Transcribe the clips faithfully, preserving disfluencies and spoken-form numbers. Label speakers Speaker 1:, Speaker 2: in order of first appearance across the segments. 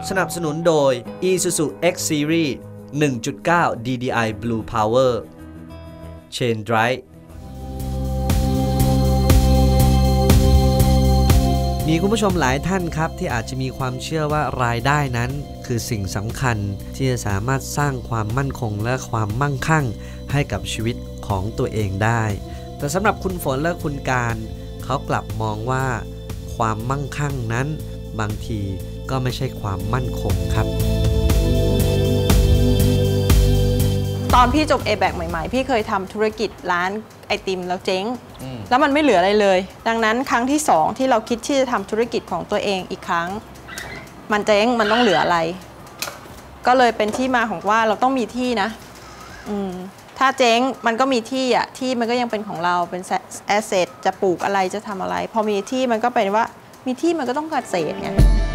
Speaker 1: สนับสนุนโดย Isuzu X Series หนึ่งจุดเก้า ดี ดี ไอ Blue Power Chain Drive มีคุณผู้ชมหลายท่านครับที่อาจจะมีความเชื่อว่ารายได้นั้นคือสิ่งสำคัญที่จะสามารถสร้างความมั่นคงและความมั่งคั่งให้กับชีวิตของตัวเองได้แต่สำหรับคุณฝนและคุณการเขากลับมองว่าความมั่งคั่งนั้นบางทีก็ไม่ใช่ความมั่นคงครับ
Speaker 2: ตอนพี่จบ เอ แบค ใหม่ๆพี่เคยทำธุรกิจร้านไอติมแล้วเจ๊งแล้วมันไม่เหลืออะไรเลยดังนั้นครั้งที่สองที่เราคิดที่จะทำธุรกิจของตัวเองอีกครั้งมันเจ๊งมันต้องเหลืออะไรก็เลยเป็นที่มาของว่าเราต้องมีที่นะอืมถ้าเจ๊งมันก็มีที่อ่ะที่มันก็ยังเป็นของเราเป็นแอสเซทจะปลูกอะไรจะทำอะไรพอมีที่มันก็เป็นว่ามีที่มันก็ต้องเกษตรไง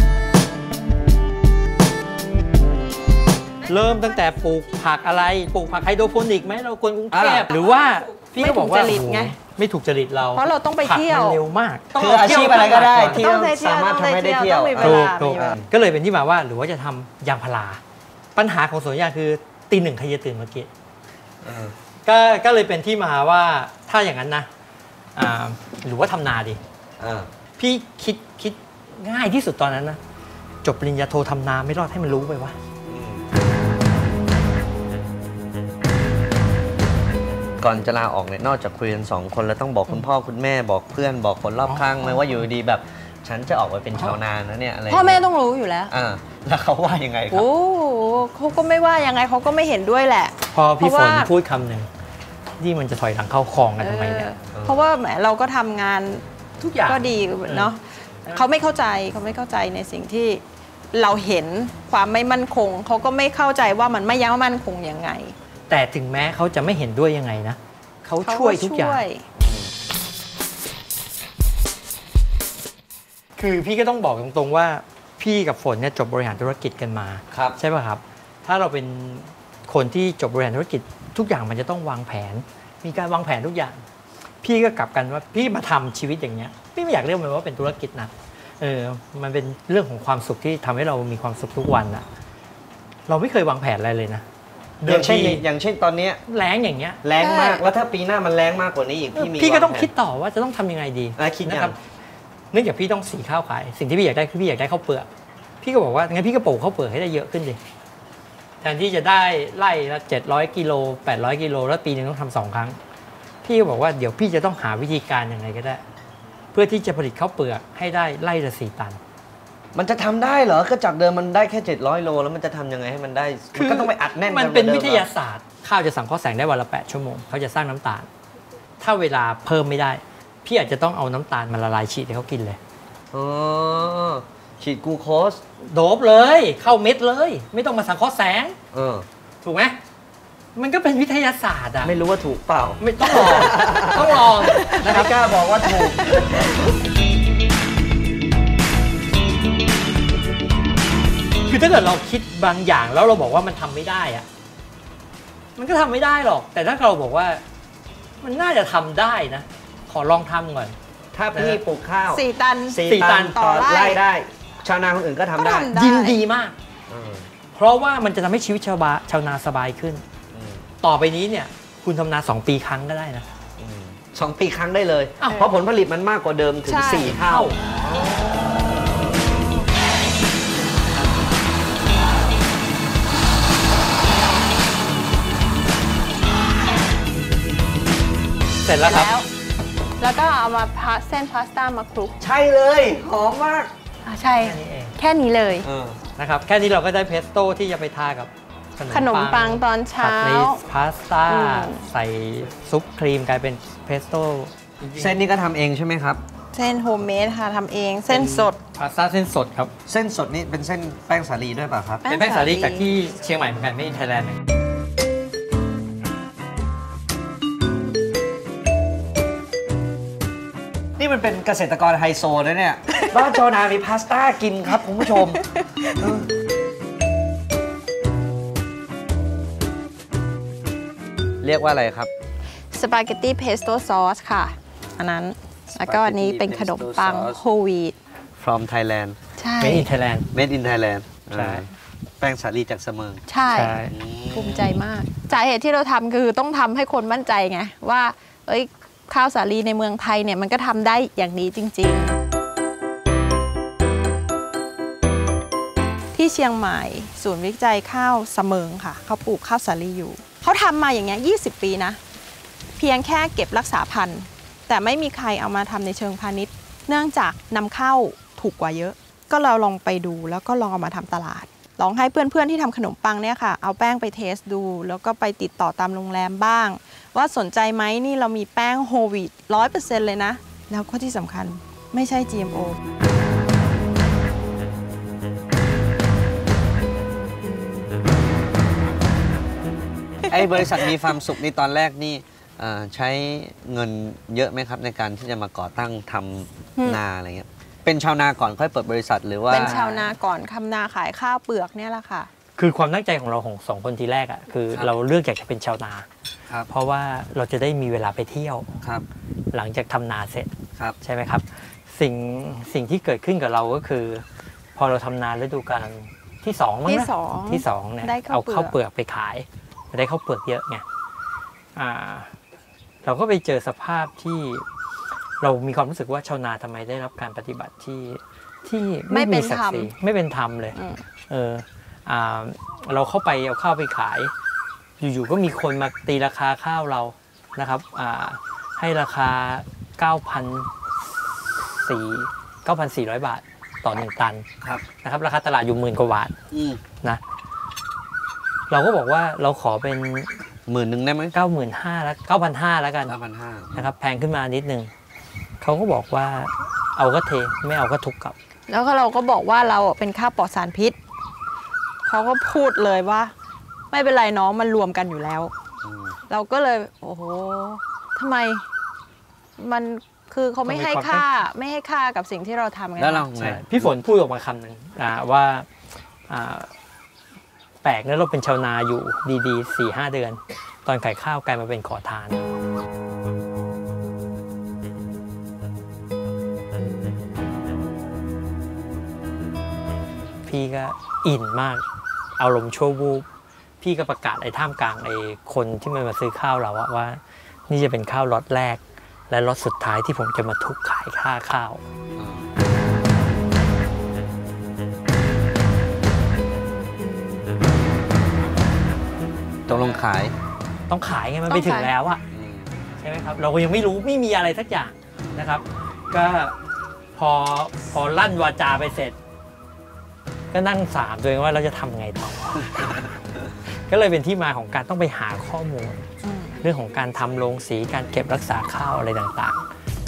Speaker 3: เริ่มตั้งแต่ปลูกผักอะไรปลูกผักไฮโดรโปนิกไหมเราคนกรุงเทพหรือว่าพี่ก็บอกว่าไม่ถูกจริตเรา
Speaker 2: เพราะเราต้องไปเที่ยว
Speaker 3: เร็วมาก
Speaker 1: คืออาชีพอะไรก็ได้ที่สามารถทำให้ได้เที่ยว
Speaker 3: ถูกก็เลยเป็นที่มาว่าหรือว่าจะทำยางพาราปัญหาของสวนยางคือตีหนึ่งใครจะตื่นมาเก็บก็ก็เลยเป็นที่มาว่าถ้าอย่างนั้นนะหรือว่าทำนาดิพี่คิดคิดง่ายที่สุดตอนนั้นนะจบปริญญาโททำนาไม่รอดให้มันรู้ไปวะ
Speaker 1: ก่อนจะลาออกเนี่ยนอกจากคุยกันสองคนแล้วต้องบอกคุณพ่อคุณแม่บอกเพื่อนบอกคนรอบข้างไหมว่าอยู่ดีแบบฉันจะออกไปเป็นชาวนานะเนี่ยอะไร
Speaker 2: พ่อแม่ต้องรู้อยู่แล้ว
Speaker 1: อ่าแล้วเขาว่ายังไงครับ
Speaker 2: โอ้เขาก็ไม่ว่ายังไงเขาก็ไม่เห็นด้วยแหละ
Speaker 3: พอพี่ฝนพูดคำหนึ่งที่มันจะถอยหลังเข้าคลองกันทำไมเนี่ย
Speaker 2: เพราะว่าแหมเราก็ทำงาน
Speaker 3: ทุกอย่าง
Speaker 2: ก็ดีเนาะเขาไม่เข้าใจเขาไม่เข้าใจในสิ่งที่เราเห็นความไม่มั่นคงเขาก็ไม่เข้าใจว่ามันไม่ยั่งมั่นคงยังไง
Speaker 3: แต่ถึงแม้เขาจะไม่เห็นด้วยยังไงนะเขาช่วยทุกอย่างคือพี่ก็ต้องบอกตรงๆว่าพี่กับฝนเนี่ยจบบริหารธุรกิจกันมาใช่ป่ะครับถ้าเราเป็นคนที่จบบริหารธุรกิจทุกอย่างมันจะต้องวางแผนมีการวางแผนทุกอย่างพี่ก็กลับกันว่าพี่มาทำชีวิตอย่างเงี้ยพี่ไม่อยากเรียกมันว่าเป็นธุรกิจนะเออมันเป็นเรื่องของความสุขที่ทำให้เรามีความสุขทุกวันอะเราไม่เคยวางแผนอะไรเลยนะ
Speaker 1: อย่างเช่นอย่างเช่นตอนนี้
Speaker 3: แรงอย่างเงี้ย
Speaker 1: แรงมากแล้วถ้าปีหน้ามันแรงมากกว่านี้อีก
Speaker 3: พี่มีพี่ก็ต้องคิดต่อว่าจะต้องทำยังไงดีนะครับเนื่องจากพี่ต้องสีข้าวขายสิ่งที่พี่อยากได้คือพี่อยากได้ข้าวเปลือกพี่ก็บอกว่างั้นพี่ก็ปลูกข้าวเปลือกให้ได้เยอะขึ้นดิแทนที่จะได้ไร่ละเจ็ดร้อยกิโลแปดร้อยกิโลแล้วปีนึงต้องทำสองครั้งพี่ก็บอกว่าเดี๋ยวพี่จะต้องหาวิธีการยังไงก็ได้เพื่อที่จะผลิตข้าวเปลือกให้ได้ไร่ละสี่ตัน
Speaker 1: มันจะทำได้เหรอก็จากเดิมมันได้แค่เจ็ดร้อยโลแล้วมันจะทำยังไงให้มันได้มันก็ต้องไปอัดแน่น
Speaker 3: มันเป็นวิทยาศาสตร์ข้าวจะสังเคราะห์แสงได้วันละแปดชั่วโมงเขาจะสร้างน้ำตาลถ้าเวลาเพิ่มไม่ได้พี่อาจจะต้องเอาน้ำตาลมาละลายฉีดให้เขากินเลย
Speaker 1: อ๋อฉีดกลูโคส
Speaker 3: โดบเลยเข้าเม็ดเลยไม่ต้องมาสังเคราะห์แสงเออถูกไหมมันก็เป็นวิทยาศาสตร์อะ
Speaker 1: ไม่รู้ว่าถูกเปล่า
Speaker 3: ไม่ต้องลองต้องลอง
Speaker 1: นะครับกล้าบอกว่าถูก
Speaker 3: คือถ้าเกิดเราคิดบางอย่างแล้วเราบอกว่ามันทำไม่ได้อะมันก็ทำไม่ได้หรอกแต่ถ้าเราบอกว่ามันน่าจะทำได้นะขอลองทำก่อน
Speaker 1: ถ้าพี่ปลูกข้าว
Speaker 2: สี่ตัน
Speaker 1: สี่ตันต่อไร่ได้ชาวนาคนอื่นก็ทำได้
Speaker 3: ยินดีมากเพราะว่ามันจะทำให้ชีวิตชาวบ้านชาวนาสบายขึ้นต่อไปนี้เนี่ยคุณทำนาสองปีครั้งก็ได้นะ
Speaker 1: สองปีครั้งได้เลยเพราะผลผลิตมันมากกว่าเดิมถึงสี่เท่า
Speaker 3: เสร็จแล้วครับ
Speaker 2: แล้วก็เอามาพาเส้นพาสต้ามาคลุก
Speaker 1: ใช่เลยหอมมาก
Speaker 2: ใช่แค่นี้เลย
Speaker 3: นะครับแค่นี้เราก็ได้เพสโต้ที่จะไปทากับ
Speaker 2: ขนมปังตอนเช้า
Speaker 3: พาสต้าใส่ซุปครีมกลายเป็นเพสโต้
Speaker 1: เส้นนี้ก็ทำเองใช่ไหมครับ
Speaker 2: เส้นโฮมเมดค่ะทำเองเส้นสด
Speaker 3: พาสต้าเส้นสดครับ
Speaker 1: เส้นสดนี่เป็นเส้นแป้งสาลีด้วยป่ะครับ
Speaker 3: เป็นแป้งสาลีจากที่เชียงใหม่เหมือนกันไม่ใช่ไทยแลนด์
Speaker 1: นี่มันเป็นเกษตรกรไฮโซนะเนี่ยบ้านชาวนามีพาสต้ากินครับคุณผู้ชมเรียกว่าอะไรครับ
Speaker 2: สปาเกตตี้เพสโต้ซอสค่ะอันนั้นแล้วก็อันนี้เป็นขนมปังโฮลวีต
Speaker 1: from Thailand
Speaker 2: ใช่
Speaker 3: made in Thailand
Speaker 1: made in Thailand
Speaker 3: ใช่
Speaker 1: แป้งสาลีจากเสมิง
Speaker 2: ใช่ภูมิใจมากสาเหตุที่เราทำคือต้องทำให้คนมั่นใจไงว่าเอ้ยข้าวสาลีในเมืองไทยเนี่ยมันก็ทำได้อย่างนี้จริงๆที่เชียงใหม่ศูนย์วิจัยข้าวเสมิงค่ะเขาปลูกข้าวสาลีอยู่เขาทำมาอย่างเงี้ยยี่สิบปีนะเพียงแค่เก็บรักษาพันธุ์แต่ไม่มีใครเอามาทำในเชิงพาณิชย์เนื่องจากนำเข้าถูกกว่าเยอะก็เราลองไปดูแล้วก็ลองเอามาทำตลาดลองให้เพื่อนๆที่ทำขนมปังเนี่ยค่ะเอาแป้งไปเทสดูแล้วก็ไปติดต่อตามโรงแรมบ้างว่าสนใจไหมนี่เรามีแป้งโฮลวีตร้อยเปอร์เซ็นต์เลยนะแล้วก็ที่สำคัญไม่ใช่ จี เอ็ม โอ
Speaker 1: ไอ้บริษัทมีความสุขในตอนแรกนี่ใช้เงินเยอะไหมครับในการที่จะมาก่อตั้งทำนาอะไรเงี้ยเป็นชาวนาก่อนค่อยเปิดบริษัทหรือว่า
Speaker 2: เป็นชาวนาก่อนทำนาขายข้าวเปลือกเนี่ยแหละค่ะ
Speaker 3: คือความตั้งใจของเราของสองคนทีแรกอ่ะคือเราเลือกอยากจะเป็นชาวนาเพราะว่าเราจะได้มีเวลาไปเที่ยวหลังจากทำนาเสร็จใช่ไหมครับสิ่งสิ่งที่เกิดขึ้นกับเราก็คือพอเราทำนาฤดูกาลที่สองมั้งนะที่สองเนี่ยเอาข้าวเปลือกไปขายได้ข้าวเปลือกเยอะไงเราก็ไปเจอสภาพที่เรามีความรู้สึกว่าชาวนาทำไมได้รับการปฏิบัติที่ที่ไม่มีศักดิ์ศรีไม่เป็นธรรมเลยเออเราเข้าไปเอาข้าวไปขายอยู่ๆก็มีคนมาตีราคาข้าวเรานะครับให้ราคา เก้าพันสี่ร้อย บาทต่อหนึ่งตันนะครับราคาตลาดอยู่หมื่นกว่าบาทนะเราก็บอกว่าเราขอเป็น
Speaker 1: หมื่นหนึ่งได้ไหม
Speaker 3: เก้าหมื่นห้าแล้วเก้าพันห้าแล้วกัน
Speaker 1: เก้าพันห้า
Speaker 3: นะครับแพงขึ้นมานิดนึงเขาก็บอกว่าเอาก็เทไม่เอาก็ทุกกลับ
Speaker 2: แล้วก็เราก็บอกว่าเราเป็นข้าวปลอดสารพิษเขาก็พูดเลยว่าไม่เป็นไรน้องมันรวมกันอยู่แล้วเราก็เลยโอ้โหทำไมมันคือเขาไม่ให้ค่าไม่ให้ค่ากับสิ่งที่เราทำไง
Speaker 1: แล้วเราไง
Speaker 3: พี่ฝนพูดออกมาคำหนึ่งว่าแปลกนะเราเป็นชาวนาอยู่ดีๆ สี่ห้า เดือนตอนขายข้าวกลายมาเป็นขอทานพี่ก็อินมากอารมณ์ชั่ววูบพี่ก็ประกาศไอ้ท่ามกลางไอ้คนที่มันมาซื้อข้าวเราว่านี่จะเป็นข้าวล็อตแรกและล็อตสุดท้ายที่ผมจะมาทุกขายค่าข้าว
Speaker 1: ตกลงขาย
Speaker 3: ต้องขายไงมันไปถึงแล้วอะใช่ไหมครับเราก็ยังไม่รู้ไม่มีอะไรสักอย่างนะครับก็พอพอลั่นวาจาไปเสร็จก็นั่งสามตัวเองว่าเราจะทำไงต่อ ก็เลยเป็นที่มาของการต้องไปหาข้อมูลเรื่องของการทำโรงสีการเก็บรักษาข้าวอะไรต่าง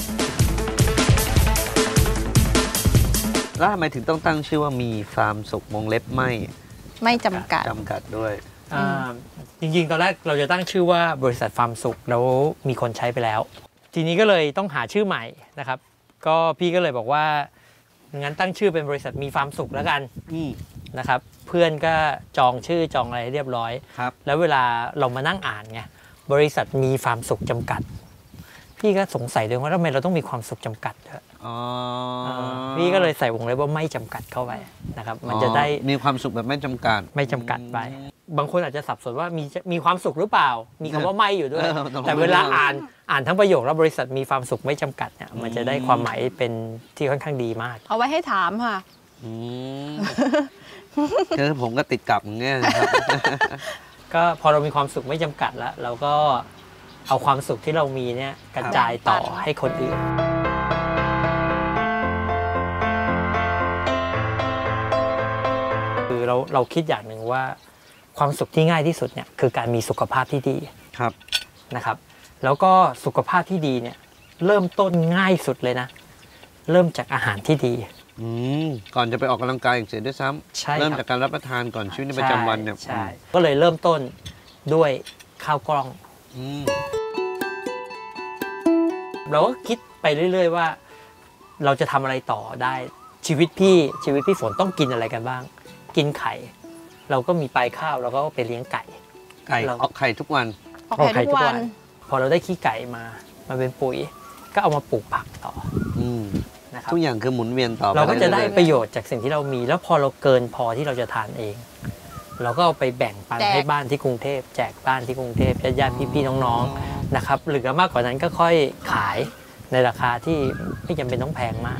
Speaker 1: ๆแล้วทำไมถึงต้องตั้งชื่อว่ามีฟาร์มสุขวงเล็บไม่
Speaker 2: ไม่จำกัด
Speaker 1: จำกัดด้วย
Speaker 3: จริงๆตอนแรกเราจะตั้งชื่อว่าบริษัทฟาร์มสุขแล้วมีคนใช้ไปแล้วทีนี้ก็เลยต้องหาชื่อใหม่นะครับก็พี่ก็เลยบอกว่างั้นตั้งชื่อเป็นบริษัทมีฟาร์มสุขแล้วกันนะครับเพื่อนก็จองชื่อจองอะไรเรียบร้อยแล้วเวลาเรามานั่งอ่านไงบริษัทมีฟาร์มสุขจำกัดพี่ก็สงสัยด้วยว่าทำไมเราต้องมีความสุขจำกัดด้วยพี่ก็เลยใส่วงเล็บว่าไม่จำกัดเข้าไปนะครับมันจะได้
Speaker 1: มีความสุขแบบไม่จำกัด
Speaker 3: ไม่จำกัดไปบางคนอาจจะสับสนว่ามีมีความสุขหรือเปล่ามีคำว่าไม่อยู่ด้วยแต่เวลาอ่านอ่านทั้งประโยคแล้วบริษัทมีความสุขไม่จำกัดเนี่ยมันจะได้ความหมายเป็นที่ค่อนข้างดีมาก
Speaker 2: เอาไว้ให้ถามค่ะ
Speaker 1: คือผมก็ติดกับอย่างเงี้ยครับ
Speaker 3: ก็พอเรามีความสุขไม่จำกัดแล้วเราก็เอาความสุขที่เรามีเนี่ยกระจายต่อให้คนอื่นคือเราเราคิดอย่างหนึ่งว่าความสุขที่ง่ายที่สุดเนี่ยคือการมีสุขภาพที่ดี
Speaker 1: ครับ
Speaker 3: นะครับแล้วก็สุขภาพที่ดีเนี่ยเริ่มต้นง่ายสุดเลยนะเริ่มจากอาหารที่ดี
Speaker 1: ก่อนจะไปออกกำลังกายอีกเสียด้วยซ้ำเริ่มจากการรับประทานก่อนชีวิตประจำวันเนี่ย
Speaker 3: ใช่ก็เลยเริ่มต้นด้วยข้าวกล้องเราก็คิดไปเรื่อยๆว่าเราจะทำอะไรต่อได้ชีวิตพี่ชีวิตพี่ฝนต้องกินอะไรกันบ้างกินไข่เราก็มีปลายข้าวเราก็ไปเลี้ยงไก่
Speaker 1: ไก่ออกไข่ทุกวัน
Speaker 2: ออกไข่ทุกวัน
Speaker 3: พอเราได้ขี้ไก่มามาเป็นปุ๋ยก็เอามาปลูกผักต่อนะนะครับ
Speaker 1: ทุกอย่างคือหมุนเวียนต่อไป
Speaker 3: เราก็จะได้
Speaker 1: รื่อยๆ
Speaker 3: ประโยชน์จากสิ่งที่เรามี แล้วพอเราเกินพอที่เราจะทานเอง เราก็เอาไปแบ่งปัน
Speaker 2: แจก
Speaker 3: ให้บ้านที่กรุงเทพแจกบ้านที่กรุงเทพญาติๆพี่ๆน้องๆนะครับเหลือมากกว่านั้นก็ค่อยขายในราคาที่ไม่จำเป็นต้องแพงมาก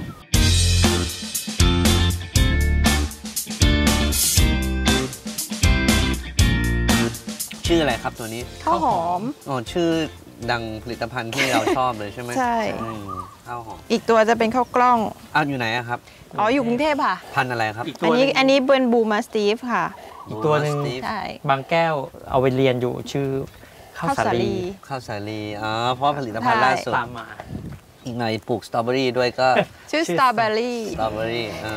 Speaker 1: ชื่ออะไรครับตัวนี้
Speaker 2: ข้าวหอม
Speaker 1: อ๋อชื่อดังผลิตภัณฑ์ที่เราชอบเลยใช่ไหม
Speaker 2: ใช่
Speaker 1: อืมข้าวหอม
Speaker 2: อีกตัวจะเป็นข้าวกล้อง
Speaker 1: อ้าวอยู่ไหนอะครับ
Speaker 2: อ๋ออยู่กรุงเทพค่ะ
Speaker 1: พันธุ์อะไรครับ
Speaker 3: อีก
Speaker 2: อันนี้อันนี้เป็นบูมาสตีฟค่ะ
Speaker 3: อีกตัวหนึ่ง
Speaker 1: Blue Mastiff
Speaker 2: ใช่
Speaker 3: บางแก้วเอาไปเรียนอยู่ชื่อข้าวสาลี
Speaker 1: ข้าวสาลีอ๋อเพราะผลิตภัณฑ์
Speaker 2: ใช่
Speaker 1: ล่าสุด
Speaker 3: ตามมา
Speaker 1: อีกหน่อยปลูกสตรอเบอรี่ด้วยก็
Speaker 2: ชื่อ
Speaker 3: ชื่
Speaker 2: ส
Speaker 3: อ
Speaker 2: ตรอเบอรี่
Speaker 1: สตรอเบอรี่อ่า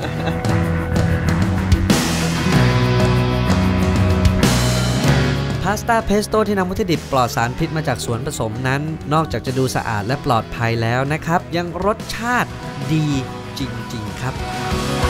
Speaker 1: พาสต้าเพสโต้ที่นำวัตถุดิบปลอดสารพิษมาจากสวนผสมนั้น นอกจากจะดูสะอาดและปลอดภัยแล้วนะครับ ยังรสชาติดีจริงๆครับ